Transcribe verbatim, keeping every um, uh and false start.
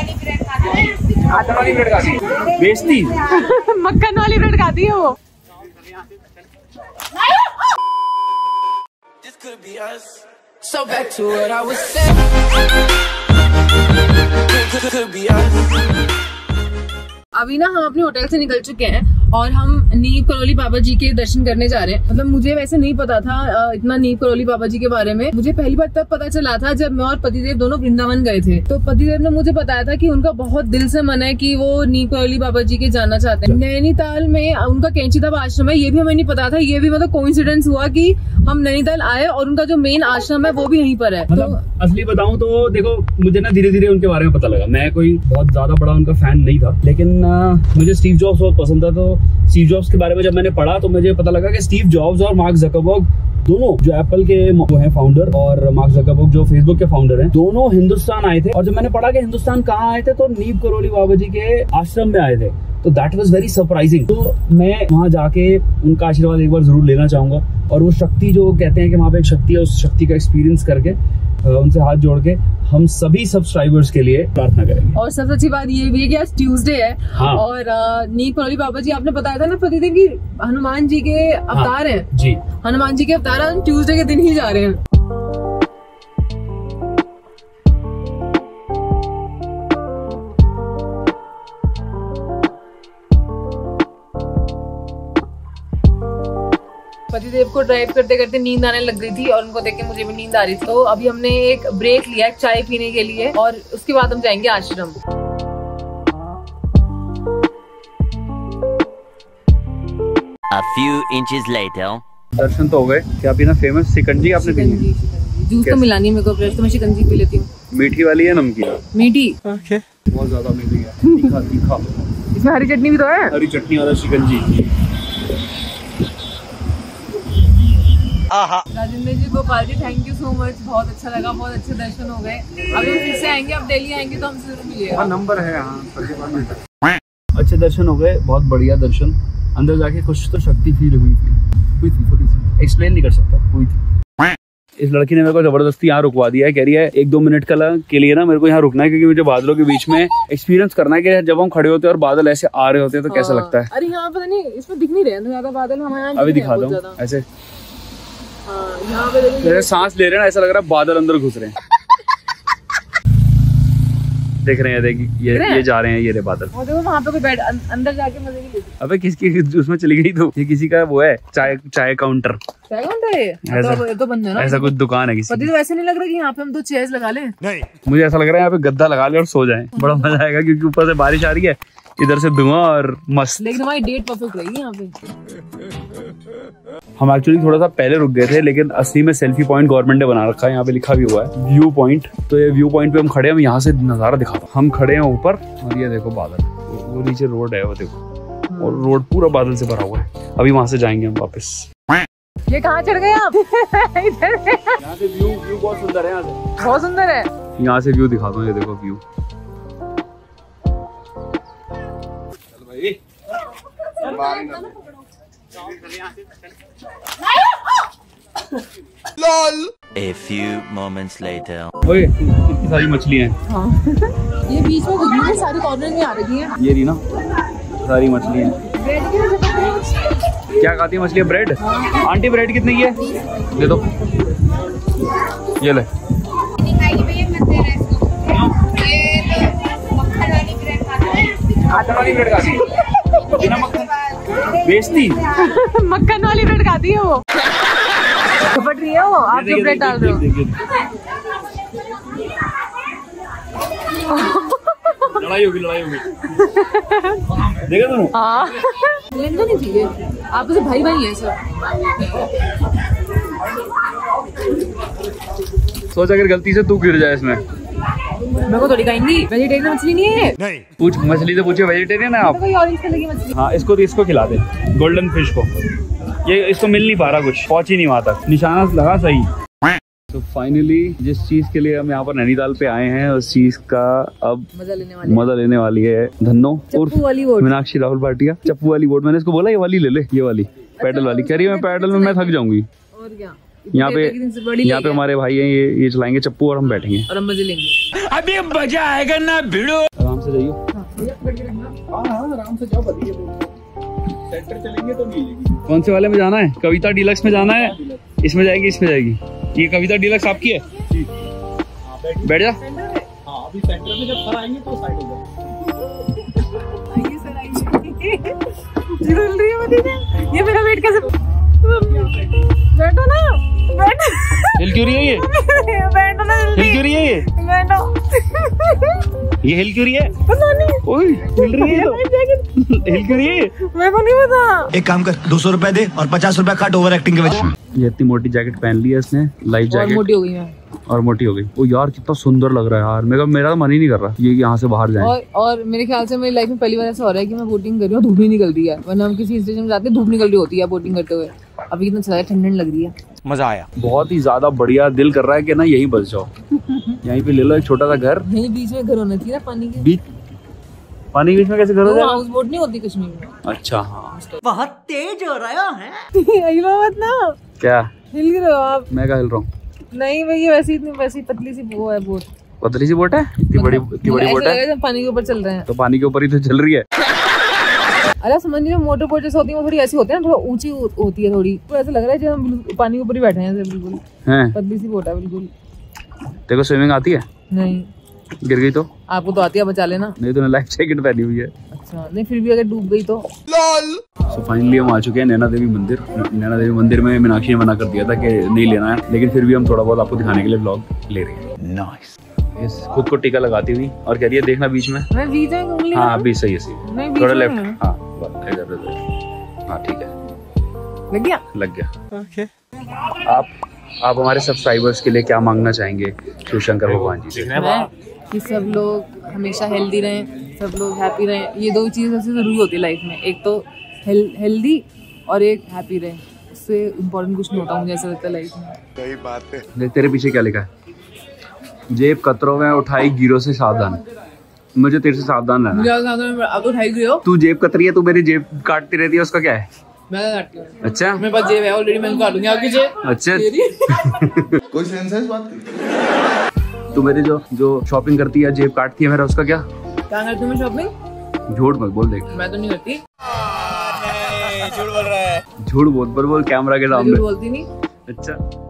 आटा वाली ब्रेड खाती बेचती मक्खन वाली ब्रेड खाती है वो। So back to what I was saying. Could be us. अभी ना हम अपने होटल से निकल चुके हैं और हम नीम करोली बाबा जी के दर्शन करने जा रहे हैं। मतलब मुझे वैसे नहीं पता था इतना नीम करोली बाबा जी के बारे में। मुझे पहली बार तब पता चला था जब मैं और पतिदेव दोनों वृंदावन गए थे। तो पतिदेव ने मुझे बताया था कि उनका बहुत दिल से मन है कि वो नीम करोली बाबा जी के जाना चाहते हैं। नैनीताल में उनका कैंची धाम आश्रम है, ये भी हमें नहीं पता था। ये भी मतलब कोइंसिडेंस हुआ कि हम नैनीताल आए और उनका जो मेन आश्रम है वो भी यहीं पर है। मतलब तो, असली बताऊं तो देखो मुझे ना धीरे धीरे उनके बारे में पता लगा। मैं कोई बहुत ज्यादा बड़ा उनका फैन नहीं था, लेकिन आ, मुझे स्टीव जॉब्स बहुत पसंद था। तो स्टीव जॉब्स के बारे में जब मैंने पढ़ा तो मुझे पता लगा कि स्टीव जॉब्स और मार्क जकरबर्ग दोनों, जो एप्पल के वो हैं फाउंडर और मार्क जकरबर्ग जो फेसबुक के फाउंडर हैं, दोनों हिंदुस्तान आए थे। और जब मैंने पढ़ा कि हिंदुस्तान कहाँ आए थे तो नीम करोली बाबा जी के आश्रम में आए थे। तो दैट वाज वेरी सरप्राइजिंग। तो मैं वहां जाके उनका आशीर्वाद एक बार जरूर लेना चाहूंगा और वो शक्ति जो कहते हैं कि वहां पे एक शक्ति है, उस शक्ति का एक्सपीरियंस करके उनसे हाथ जोड़ के हम सभी सब्सक्राइबर्स के लिए प्रार्थना करेंगे। और सबसे अच्छी बात ये भी है कि आज ट्यूसडे है। हाँ। और नीम करोली बाबा जी आपने बताया था ना प्रतिदिन की हनुमान जी के अवतार हैं। हाँ, जी हनुमान जी के अवतार हम ट्यूसडे के दिन ही जा रहे हैं। पतिदेव को ड्राइव करते करते नींद आने लग गई थी और उनको देख के मुझे भी नींद आ रही थी। तो अभी हमने एक ब्रेक लिया है चाय पीने के लिए और उसके बाद हम जाएंगे आश्रम। A few inches later. दर्शन तो हो गए। क्या पीना? फेमस शिकंजी आपने पी? जूस तो मिला नहीं मेरे को, फ्रेश तो मैं शिकंजी पी लेती हूँ। मीठी वाली है नमकीन? मीठी। ओके। बहुत ज्यादा मीठी है, तीखा तीखा। इसमें हरी चटनी भी तो है। हरी चटनी वाला शिकंजी। Rajendra ji, Gopal ji, thank you so much. बहुत अच्छा लगा, बहुत अच्छे दर्शन हो गए। अभी हम फिर से आएंगे, अब दिल्ली आएंगे तो हमसे जरूर मिलिएगा। नंबर है यहाँ। अच्छे दर्शन हो गए, बहुत बढ़िया दर्शन। अंदर जाके कुछ तो शक्ति फील हुई थी, हुई थी थोड़ी सी, एक्सप्लेन नहीं कर सकता, हुई थी। इस लड़की ने मेरे को जबरदस्ती यहाँ रुकवा दिया है। कह रही है एक दो मिनट के लिए ना मेरे को यहाँ रुकना है क्योंकि मुझे बादलों के बीच में एक्सपीरियंस करना है कि जब हम खड़े होते हैं और बादल ऐसे आ रहे होते हैं तो कैसा लगता है। अरे यहाँ पता नहीं, इसमें दिख नहीं रहे ज्यादा बादल हमारे। अभी दिखाता हूँ ऐसे, यहाँ पे सांस ले रहे हैं, ऐसा लग रहा है बादल अंदर घुस रहे हैं। देख रहे हैं, देख ये ये जा रहे हैं, ये रे बादल। और देखो वहाँ पे कोई बैठ अंदर जाके मजे की। अबे किसकी उसमें चली गई तो? ये किसी का वो है, चाय चाय काउंटर। चाय काउंटर है ऐसा, तो, तो बंद है ना, ऐसा कुछ दुकान है किसी। पति तो वैसे नहीं लग रहा कि यहाँ पे हम दो चेयर्स लगा लें। नहीं, मुझे ऐसा लग रहा है यहाँ पे गद्दा लगा ले और सो जाएं, बड़ा मजा आएगा क्योंकि ऊपर से बारिश आ रही है, इधर से धुआं और मस्त। लेकिन हमारी डेट परफेक्ट रहेगी यहाँ पे। हम एक्चुअली थोड़ा सा पहले रुक गए थे, लेकिन असली में सेल्फी पॉइंट गवर्नमेंट ने बना रखा है, यहाँ पे लिखा भी हुआ है व्यू पॉइंट। तो ये व्यू पॉइंट पे हम खड़े हैं, हम यहाँ से नजारा दिखाता हूँ। हम खड़े हैं ऊपर और ये देखो बादल, वो नीचे रोड है वो देखो, और रोड पूरा बादल से भरा हुआ है। अभी वहां से जाएंगे हम वापस। ये कहाँ चढ़ गए आप? इधर यहाँ से व्यू व्यू बहुत सुंदर है, यहाँ से बहुत सुंदर है। यहाँ से व्यू दिखाता हूँ, ये देखो view. A few moments later. ओए कितनी सारी मछलियाँ हैं। हाँ। ये बीच में दिख रही है, सारी कॉर्नर में आ रही हैं। ये रही ना सारी मछलियाँ। क्या खाती है मछलियाँ? ब्रेड। आंटी ब्रेड कितने की है? दे दो, ये ले। आटा वाली ब्रेड खाती है, बिना मक्खन बेचती। मक्खन वाली ब्रेड खाती है वो। झपट रही है वो, आप जो ब्रेड डाल रहे हो। लड़ाई होगी, लड़ाई होगी। देखा तुमने? हाँ, लेना नहीं चाहिए, आप उसे भाई भाई है सर। सोच अगर गलती से तू गिर जाए इसमें, मेरे को थोड़ी खाएंगी। वेजिटेरियन मछली नहीं है। नहीं, पूछ मछली से पूछे वेजिटेरियन है आप? कोई ऑरेंज कलर की मछली। हाँ, इसको तो इसको खिला दे, गोल्डन फिश को। ये इसको मिल नहीं पा रहा, कुछ पहुंच ही नहीं वहां तक, निशाना लगा सही। तो फाइनली जिस चीज के लिए हम यहाँ पर नैनीताल पे आए हैं उस चीज का अब मजा लेने वाली मजा लेने वाली है धन्नो और मीनाक्षी राहुल भाटिया। चप्पू वाली बोट, मैंने इसको बोला ये वाली ले ले, ये वाली पैडल वाली। कह रही है मैं पैडल में मैं थक जाऊंगी। और क्या, यहाँ पे यहाँ पे हमारे भाई हैं, ये ये चलाएंगे चप्पू और हम बैठेंगे और हम मजे लेंगे। अभी मजा आएगा ना भिड़ो। से जाइए। हाँ हाँ आराम से जाओ, बढ़िया सेंटर चलेंगे तो मिलेगी। कौन से वाले में जाना है? कविता डीलक्स में जाना है? इसमें जाएगी, इसमें जाएगी। ये कविता डीलक्स आपकी है? बैठ जा। हाँ अभी सेंटर में जब सर आएंगे तो साइड हो जाए। आइए सर आइए। झूल रही है दीदी, ये मेरा वेट कैसे? बैठो ना, बैठो। हिल क्यों रही है ये? बैठो ना, हिल क्यों रही है ये? बैठो। ये हिल क्यों रही है? पता नहीं। ओए हिल रही है तो। हिल क्यों रही है? मेरे को नहीं पता। एक काम कर, दो सौ रुपए दे और पचास रुपए काट ओवर एक्टिंग के वजह। ये इतनी मोटी जैकेट पहन ली है इसने, लाइफ और जैकेट। मोटी हो गई मैं। और मोटी हो गई। ओ यार कितना सुंदर लग रहा है यार। मेरा मेरा तो मन ही नहीं कर रहा ये यहाँ से बाहर जाए। और और मेरे ख्याल से मेरी लाइफ में पहली बार ऐसा हो रहा है कि मैं बोटिंग कर रही हूँ, धूप नहीं निकल रही है। वरना हम किसी स्टेशन में जाते हैं, धूप निकल रही होती है बोटिंग करते हुए। अभी कितना अच्छा ठंड ठंड लग रही है। मजा आया। बहुत ही ज्यादा बढ़िया। दिल कर रहा है कि ना यहीं बस जाओ। यहीं पे ले लो एक छोटा सा घर। यहीं बीच में घर होना चाहिए ना, पानी के बीच पानी के बीच में कैसे घर हो जाएगा? हाउस बोट नहीं होती कश्मीर में। अच्छा हाँ। बहुत तेज हो रहा है। यही बात ना। क्या हिल रहे हो आप? मैं क्या हिल रहा हूँ? नहीं भाई, ये वैसी इतनी वैसी पतली सी वो है बोट। पतली सी बोट है? इतनी बड़ी इतनी बड़ी बोट है पानी के ऊपर चल रहे हैं तो पानी के ऊपर ही तो चल रही है। अरे समझ नहीं, मोटर बोट जैसे होती है वो थोड़ी ऐसी होती है ना, थोड़ा ऊंची होती है थोड़ी, तो ऐसा लग रहा है जब हम बिल्कुल पानी के ऊपर ही बैठे हैं ऐसे। बिल्कुल हैं? पतली सी बोट है बिल्कुल। देखो स्विमिंग आती है? नहीं। गिर गई तो? आपको तो आती है, बचा लेना। नहीं तूने लाइफ जैकेट पहनी हुई है। अच्छा नहीं, फिर भी अगर डूब गई तो? सो फाइनली हम आ चुके हैं नैना देवी मंदिर। नैना देवी मंदिर में मीनाक्षी ने मना कर दिया था कि नहीं लेना है, लेकिन फिर भी हम थोड़ा बहुत आपको दिखाने के लिए व्लॉग ले रहे हैं। नाइस। इस खुद को टीका लगाती हुई और कह रही है देखना बीच में। मैं बीच में उंगली हाँ बीच सही है, सही मैं बीच थोड़ा में लेफ्ट। हूँ। हाँ बस इधर इधर। हाँ ठीक है, लग गया लग गया। ओके। आप आप हमारे सब्सक्राइबर्स के लिए क्या मांगना चाहेंगे शिव शंकर भगवान जी से? मैं कि सब लोग हमेशा हेल्दी रहें, सब लोग हैप्पी रहें। ये दो चीज़ें सबसे ज़रूरी होती है लाइफ में। एक तो हेल्दी और एक हैप्पी रहें। उससे इम्पोर्टेंट कुछ नहीं होता मुझे ऐसा लगता है लाइफ में। सही बात है। देख तेरे पीछे क्या लिखा है? जेब कतरों में उठाई गिरों से सावधान। मुझे तेरे से सावधान रहना है। आप तो उठाई गई हो। तू जेब कतरी है, तू मेरी जेब काटती रहती है, उसका क्या है? मैं काटती हूँ। अच्छा मेरे पास जेब है ऑलरेडी, मैं काटूंगी आपकी जेब। अच्छा कोई सेंस है इस बात की? तू मेरी जो जो शॉपिंग करती है, जेब काटती है मेरा, उसका क्या? क्या करती हूँ मैं शॉपिंग? झूठ मत बोल। देख मैं तो नहीं करती। झूठ बोल रहा है। झूठ बोल बोल बोल कैमरा के मैं सामने। झूठ बोलती नहीं। अच्छा